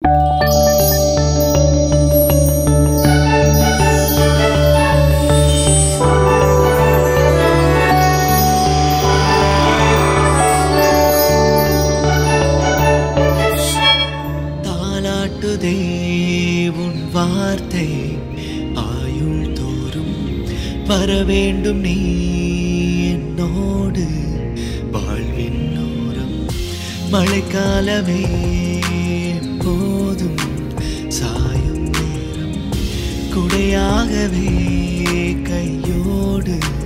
வார்த்தை ஆயுள் தோறும் வரவேண்டும் நீ என்னோடு வாழ்வின் ஓரம் மழைக்காலமே போதும் சாயும் நேரம் குடையாகவே கையோடு